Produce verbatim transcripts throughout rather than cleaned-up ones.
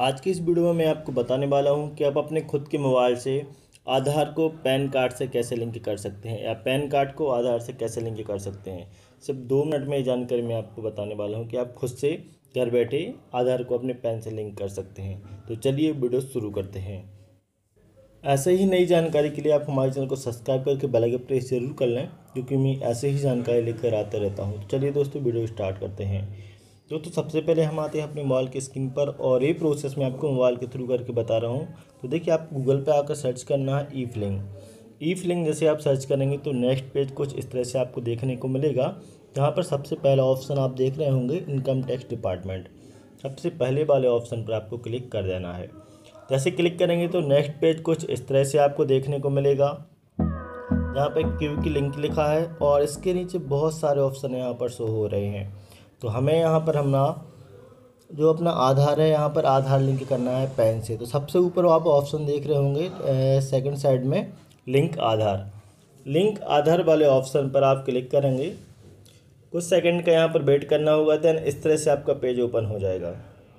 आज की इस वीडियो में मैं आपको बताने वाला हूं कि आप अपने खुद के मोबाइल से आधार को पैन कार्ड से कैसे लिंक कर सकते हैं या पैन कार्ड को आधार से कैसे लिंक कर सकते हैं। सिर्फ दो मिनट में ये जानकारी मैं आपको बताने वाला हूं कि आप खुद से घर बैठे आधार को अपने पैन से लिंक कर सकते हैं। तो चलिए वीडियो शुरू करते हैं। ऐसे ही नई जानकारी के लिए आप हमारे चैनल को सब्सक्राइब करके बेल आइकन प्रेस जरूर कर लें, क्योंकि मैं ऐसे ही जानकारी लेकर आता रहता हूँ। तो चलिए दोस्तों वीडियो स्टार्ट करते हैं। दोस्तों सबसे पहले हम आते हैं अपने मोबाइल की स्क्रीन पर और ये प्रोसेस मैं आपको मोबाइल के थ्रू करके बता रहा हूँ। तो देखिए, आप गूगल पे आकर सर्च करना है ई फिलिंग। ई फिलिंग जैसे आप सर्च करेंगे तो नेक्स्ट पेज कुछ इस तरह से आपको देखने को मिलेगा। यहाँ पर सबसे पहला ऑप्शन आप देख रहे होंगे इनकम टैक्स डिपार्टमेंट। सबसे पहले वाले ऑप्शन पर आपको क्लिक कर देना है। जैसे क्लिक करेंगे तो नेक्स्ट पेज कुछ इस तरह से आपको देखने को मिलेगा। यहाँ पे क्यू की लिंक लिखा है और इसके नीचे बहुत सारे ऑप्शन यहाँ पर शो हो रहे हैं। तो हमें यहाँ पर हमना जो अपना आधार है, यहाँ पर आधार लिंक करना है पैन से। तो सबसे ऊपर आप ऑप्शन देख रहे होंगे सेकंड साइड में लिंक आधार। लिंक आधार वाले ऑप्शन पर आप क्लिक करेंगे। कुछ सेकंड का यहाँ पर वेट करना होगा, देन इस तरह से आपका पेज ओपन हो जाएगा।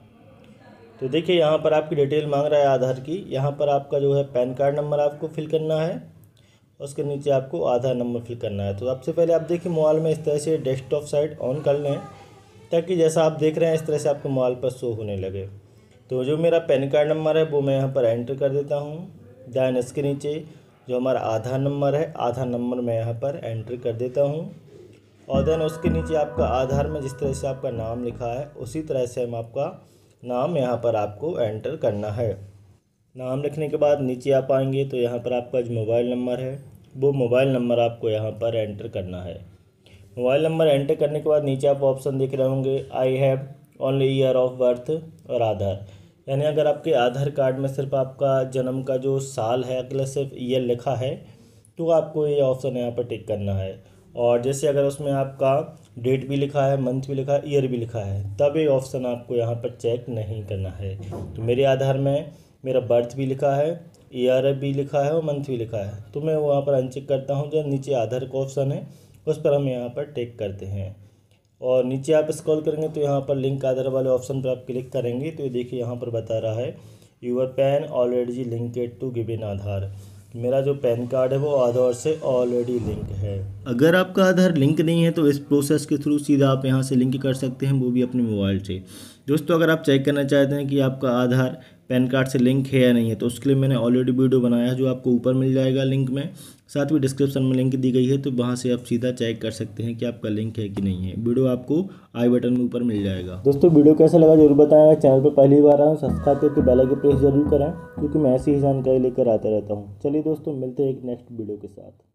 तो देखिए, यहाँ पर आपकी डिटेल मांग रहा है आधार की। यहाँ पर आपका जो है पैन कार्ड नंबर आपको फिल करना है, उसके नीचे आपको आधार नंबर फिल करना है। तो सबसे पहले आप देखिए मोबाइल में इस तरह से डेस्कटॉप साइट ऑन कर लें, ताकि जैसा आप देख रहे हैं इस तरह से आपके मोबाइल पर शो होने लगे। तो जो मेरा पैन कार्ड नंबर है वो मैं यहाँ पर एंटर कर देता हूँ। देन इसके नीचे जो हमारा आधार नंबर है, आधार नंबर मैं यहाँ पर एंटर कर देता हूँ। और देन उसके नीचे आपका आधार में जिस तरह से आपका नाम लिखा है उसी तरह से हम आपका नाम यहाँ पर आपको एंटर करना है। नाम लिखने के बाद नीचे आप आएंगे तो यहाँ पर आपका जो मोबाइल नंबर है वो मोबाइल नंबर आपको यहाँ पर एंटर करना है। मोबाइल नंबर एंटर करने के बाद नीचे आप ऑप्शन देख रहे होंगे I have only year of birth और आधार, यानी अगर आपके आधार कार्ड में सिर्फ आपका जन्म का जो साल है अगला सिर्फ ईयर लिखा है तो आपको ये ऑप्शन यहाँ पर टिक करना है। और जैसे अगर उसमें आपका डेट भी लिखा है, मंथ भी लिखा है, ईयर भी लिखा है, तब ये ऑप्शन आपको यहाँ पर चेक नहीं करना है। तो मेरे आधार में मेरा बर्थ भी लिखा है, ईयर भी लिखा है और मंथ भी लिखा है, तो मैं वहाँ पर अनचेक करता हूँ। जो नीचे आधार का ऑप्शन है उस पर हम यहाँ पर टिक करते हैं। और नीचे आप स्क्रॉल करेंगे तो यहाँ पर लिंक आधार वाले ऑप्शन पर आप क्लिक करेंगे तो ये देखिए यहाँ पर बता रहा है your PAN already linked to given Aadhaar. मेरा जो पैन कार्ड है वो आधार से ऑलरेडी लिंक है। अगर आपका आधार लिंक नहीं है तो इस प्रोसेस के थ्रू सीधा आप यहाँ से लिंक कर सकते हैं, वो भी अपने मोबाइल से। दोस्तों अगर आप चेक करना चाहते हैं कि आपका आधार पैन कार्ड से लिंक है या नहीं है तो उसके लिए मैंने ऑलरेडी वीडियो बनाया है, जो आपको ऊपर मिल जाएगा लिंक में, साथ में डिस्क्रिप्शन में लिंक दी गई है। तो वहाँ से आप सीधा चेक कर सकते हैं कि आपका लिंक है कि नहीं है। वीडियो आपको आई बटन में ऊपर मिल जाएगा। दोस्तों वीडियो कैसा लगा जरूर बताएं। चैनल पर पहली बार आया हूँ सब्सक्राइब करके बेल आइकन प्रेस जरूर करें, क्योंकि मैं ऐसी ही जानकारी लेकर आता रहता हूँ। चलिए दोस्तों मिलते हैं एक नेक्स्ट वीडियो के साथ।